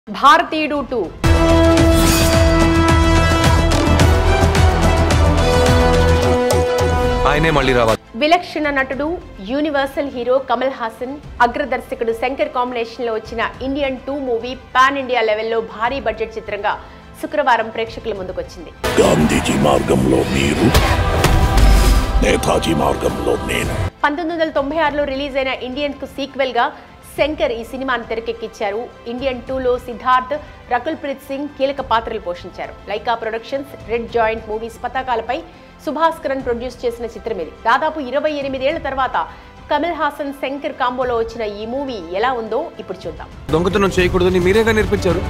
భారతీయుడు 2 ఆయనే మళ్ళీ రావాలి. విలక్షణ నటుడు యూనివర్సల్ హీరో కమల్ హాసన్ అగ్రదర్శకుడు శంకర్ కాంబినేషన్ లో వచ్చిన ఇండియన్ 2 మూవీ పాన్ ఇండియా లెవెల్లో భారీ బడ్జెట్ చిత్రంగా శుక్రవారం ప్రేక్షకుల ముందుకొచ్చింది. గాంధీజీ మార్గంలో మీరు, నేతాజీ మార్గంలో నేను. 1996లో రిలీజ్ అయిన ఇండియన్ కు సీక్వెల్ గా శంకర్ ఈ సినిమాను తెరకెక్కించారు. ఇండియన్ 2లో సిద్ధార్థ్, రకుల్ ప్రీత్ సింగ్ కీలక పాత్రలు పోషించారు. Lyca Productions, Red Giant Movies పతాకాలపై సుభాస్కరన్ ప్రొడ్యూస్ చేసిన చిత్రం ఇది. దాదాపు 28 ఏళ్ల తర్వాత కమల్ హాసన్ శంకర్ కాంబోలో వచ్చిన ఈ మూవీ ఎలా ఉందో ఇప్పుడు చూద్దాం. దొంగతనం చేయకూడదని మీరేగా నేర్పించారు.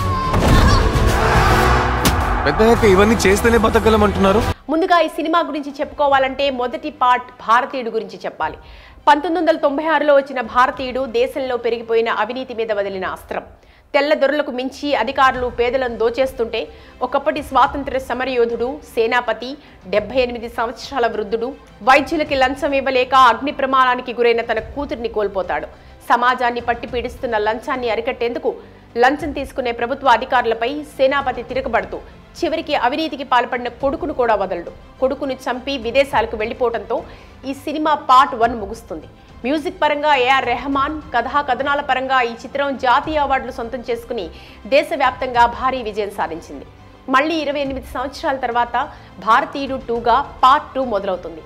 పెద్దయ్యాక ఇవన్నీ చేస్తేనే బతకగలం అంటున్నారు. ముందుగా ఈ సినిమా గురించి చెప్పుకోవాలంటే మొదటి పార్ట్ భారతీయుడు గురించి చెప్పాలి. 1996లో వచ్చిన భారతీయుడు దేశంలో పెరిగిపోయిన అవినీతి మీద వదిలిన అస్త్రం. తెల్ల దొరలకు మించి అధికారులు పేదలను దోచేస్తుంటే ఒకప్పటి స్వాతంత్ర్య సమరయోధుడు, సేనాపతి, 78 సంవత్సరాల వృద్ధుడు వైద్యులకి లంచం ఇవ్వలేక అగ్ని ప్రమాదానికి గురైన తన కూతురిని కోల్పోతాడు. సమాజాన్ని పట్టి పీడిస్తున్న లంచాన్ని అరికట్టేందుకు లంచం తీసుకునే ప్రభుత్వ అధికారులపై సేనాపతి తిరగబడుతూ చివరికి అవినీతికి పాల్పడిన కొడుకును కూడా వదలడు. కొడుకును చంపి విదేశాలకు వెళ్లిపోవడంతో ఈ సినిమా పార్ట్ 1 ముగుస్తుంది. మ్యూజిక్ పరంగా ఏఆర్ రెహమాన్, కథనాల పరంగా ఈ చిత్రం జాతీయ అవార్డులు సొంతం చేసుకుని దేశవ్యాప్తంగా భారీ విజయం సాధించింది. మళ్ళీ 28 సంవత్సరాల తర్వాత భారతీయుడు 2గా పార్ట్ 2 మొదలవుతుంది.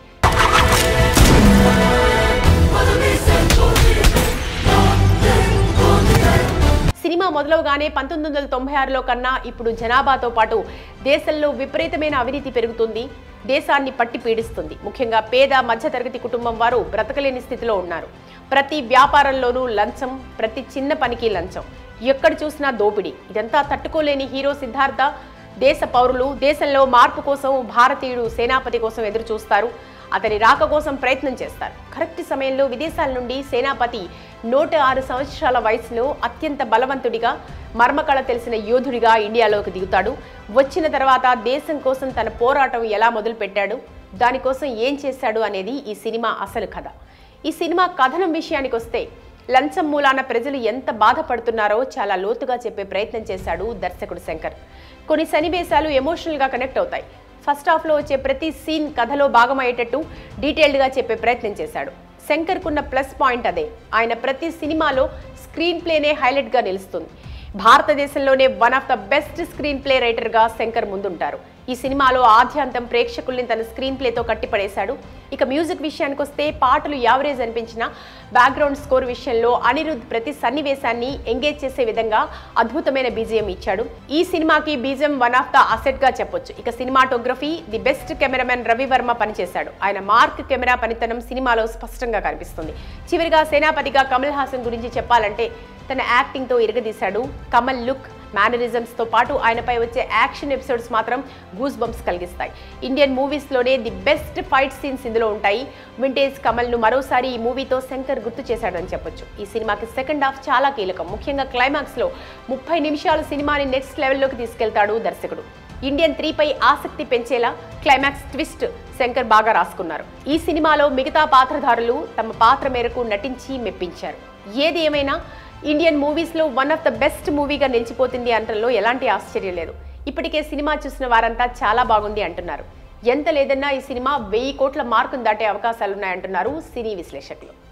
సినిమా మొదలవగానే 1996లో కన్నా ఇప్పుడు జనాభాతో పాటు దేశంలో విపరీతమైన అవినీతి పెరుగుతుంది. దేశాన్ని పట్టి పీడిస్తుంది. ముఖ్యంగా పేద మధ్యతరగతి కుటుంబం వారు బ్రతకలేని స్థితిలో ఉన్నారు. ప్రతి వ్యాపారంలోనూ లంచం, ప్రతి చిన్న పనికి లంచం, ఎక్కడ చూసినా దోపిడీ. ఇదంతా తట్టుకోలేని హీరో సిద్ధార్థ, దేశ పౌరులు దేశంలో మార్పు కోసం భారతీయుడు సేనాపతి కోసం ఎదురు చూస్తారు. అతని రాక కోసం ప్రయత్నం చేస్తారు. కరెక్ట్ సమయంలో విదేశాల నుండి సేనాపతి 106 సంవత్సరాల వయసులో అత్యంత బలవంతుడిగా, మర్మకళ తెలిసిన యోధుడిగా ఇండియాలోకి దిగుతాడు. వచ్చిన తర్వాత దేశం కోసం తన పోరాటం ఎలా మొదలుపెట్టాడు, దానికోసం ఏం చేశాడు అనేది ఈ సినిమా అసలు కథ. ఈ సినిమా కథనం విషయానికి వస్తే లంచం మూలాన ప్రజలు ఎంత బాధపడుతున్నారో చాలా లోతుగా చెప్పే ప్రయత్నం చేశాడు దర్శకుడు శంకర్. కొన్ని సన్నివేశాలు ఎమోషనల్గా కనెక్ట్ అవుతాయి. ఫస్ట్ హాఫ్లో వచ్చే ప్రతి సీన్ కథలో భాగమయ్యేటట్టు డీటెయిల్డ్గా చెప్పే ప్రయత్నం చేశాడు. శంకర్కున్న ప్లస్ పాయింట్ అదే. ఆయన ప్రతి సినిమాలో స్క్రీన్ ప్లేనే హైలైట్గా నిలుస్తుంది. భారతదేశంలోనే one of the best screen play రైటర్గా శంకర్ ముందుంటారు. ఈ సినిమాలో ఆద్యాంతం ప్రేక్షకుల్ని తన స్క్రీన్ ప్లేతో కట్టిపడేశాడు. ఇక మ్యూజిక్ విషయానికి వస్తే పాటలు యావరేజ్ అనిపించిన బ్యాక్గ్రౌండ్ స్కోర్ విషయంలో అనిరుద్ధ్ ప్రతి సన్నివేశాన్ని ఎంగేజ్ చేసే విధంగా అద్భుతమైన బీజిఎం ఇచ్చాడు. ఈ సినిమాకి BGM one of the asset గా చెప్పొచ్చు. ఇక cinematography the best cameraman Ravi Varma పనిచేశాడు. ఆయన మార్క్ కెమెరా పనితనం సినిమాలో స్పష్టంగా కనిపిస్తుంది. చివరిగా సేనాపతిగా కమల్ హాసన్ గురించి చెప్పాలంటే తన యాక్టింగ్తో ఇరగదీశాడు. కమల్ లుక్, మేనరిజమ్స్తో పాటు ఆయనపై వచ్చే యాక్షన్ ఎపిసోడ్స్ మాత్రం గూస్ బంప్స్ కలిగిస్తాయి. ఇండియన్ మూవీస్లోనే ది బెస్ట్ ఫైట్ సీన్స్ ఇందులో ఉంటాయి. వింటేజ్ కమల్ను మరోసారి ఈ మూవీతో శంకర్ గుర్తు చేశాడని చెప్పొచ్చు. ఈ సినిమాకి సెకండ్ హాఫ్ చాలా కీలకం. ముఖ్యంగా క్లైమాక్స్లో 30 నిమిషాల సినిమాని నెక్స్ట్ లెవెల్లోకి తీసుకెళ్తాడు దర్శకుడు. ఇండియన్ 3పై ఆసక్తి పెంచేలా క్లైమాక్స్ ట్విస్ట్ శంకర్ బాగా రాసుకున్నారు. ఈ సినిమాలో మిగతా పాత్రధారులు తమ పాత్ర మేరకు నటించి మెప్పించారు. ఏది ఏమైనా ఇండియన్ మూవీస్లో వన్ ఆఫ్ ద బెస్ట్ మూవీగా నిలిచిపోతుంది అనడంలో ఎలాంటి ఆశ్చర్యం లేదు. ఇప్పటికే సినిమా చూసిన వారంతా చాలా బాగుంది అంటున్నారు. ఎంత లేదన్నా ఈ సినిమా 1000 కోట్ల మార్కును దాటే అవకాశాలున్నాయంటున్నారు సినీ విశ్లేషకులు.